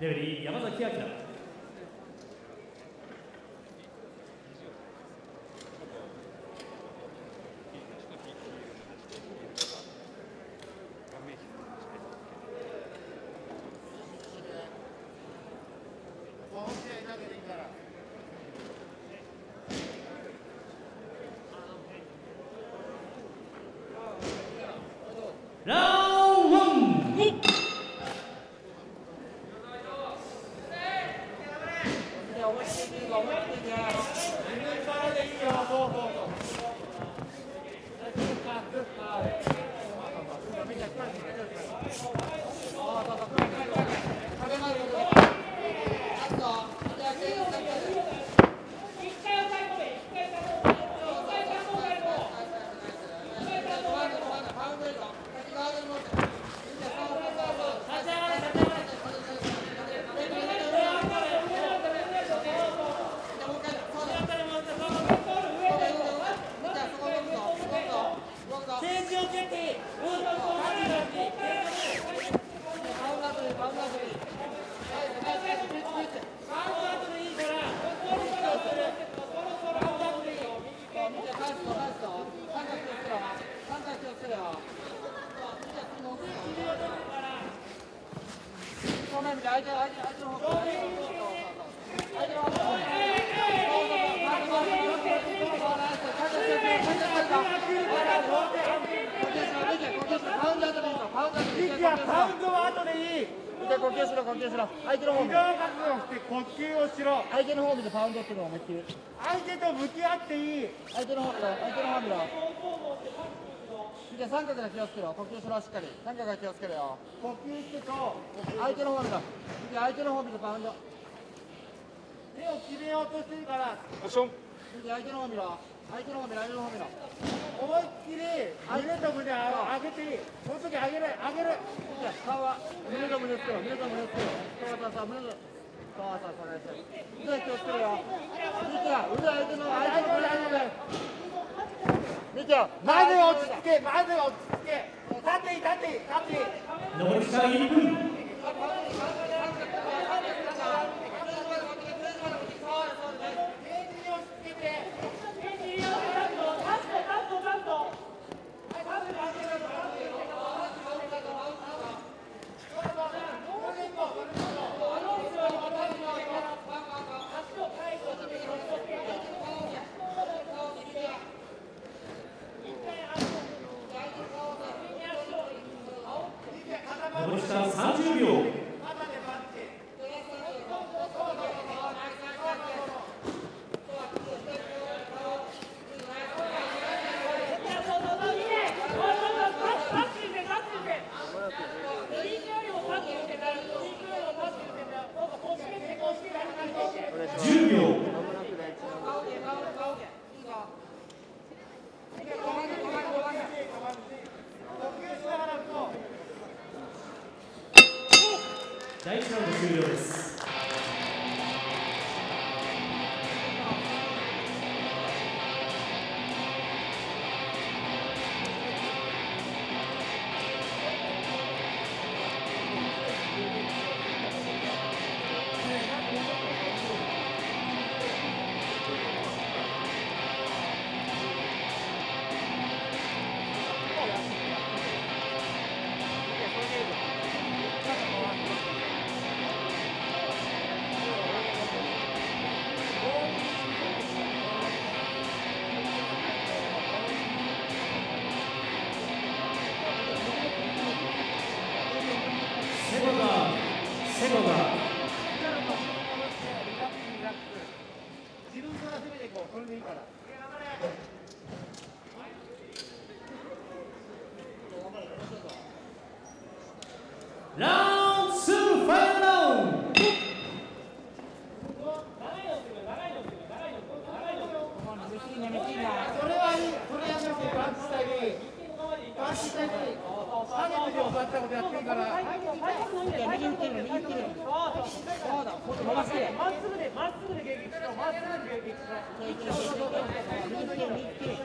レフェリー山崎明。 パウンドは後でいい。呼吸しろ、呼吸しろ。相手の方見て。呼吸をしろ。相手の方見てパウンドっていうのを思いっきり。相手と向き合っていい。相手の方見ろ、相手の方見ろ。見て、三角が気をつけろ。呼吸しろ、しっかり。三角が気をつけろよ。呼吸してと。相手の方見ろ。見て、相手の方見てパウンド。手を決めようとしてるから。見て、相手の方見ろ。相手の方見ろ、相手の方見ろ。思いっきり胸と胸上げていい。その時上げる、上げる。顔は胸と胸つけろ、胸と胸つけろ。そうそうそう、胸と。そうそうそう、腕気をつけろよ。見て、腕相手の見て、まず落ち着け、まず落ち着け。立っていい、立っていい、立っていい。 残り時間1分。残り時間30秒。10秒。第1ラウンド終了です。セゴが自分から攻めていこう。それでいいから。ラウンド2ファイナルラウンド。それはいい。それやめてパンチしたり。パンチしたり。ハゲて教わったことやっていいから。右打ってる、右打ってる。そうだ、もっと伸ばして。まっすぐで、まっすぐで迎撃しろ。まっすぐで迎撃しろ。右打ってる、右打ってる。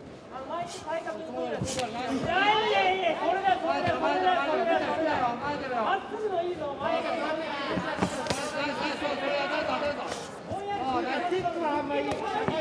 前に体格作る。いやいやいや、これだ、これだ、これだ、これだ、これだ。 まっすぐのいいぞ、前が。 キックはあんまり。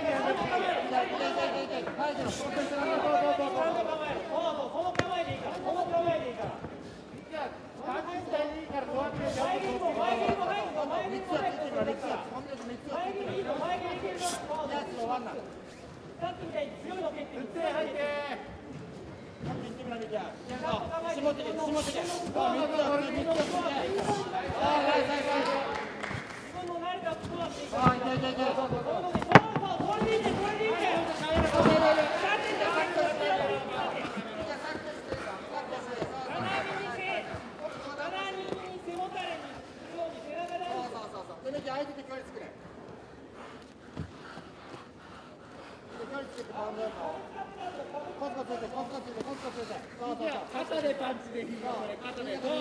肩でパンチでいいよ、これ肩で。そう。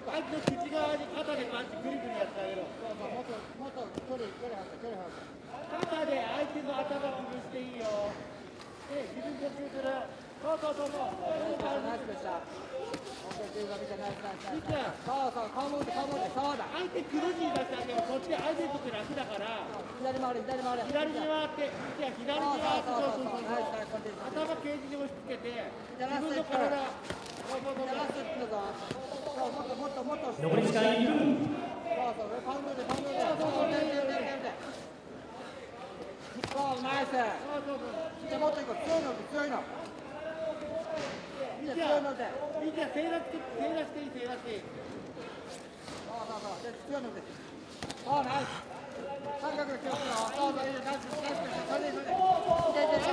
相手の口側に肩でパンチグリグリやってあげろ。もっと距離肩で相手の頭を崩していいよ。で、自分で呼吸する。そう。ナイスでした。顔向いて、そうだ。相手黒字に出してあげよう。こっち相手にとって楽だから。左に回って、左に回って、そう。頭ケージに押し付けて、自分の体。 残り時間1分。 ナイス。もっといこう、強いの。正座していい。強いので。ナイス。三角で気をつけろ。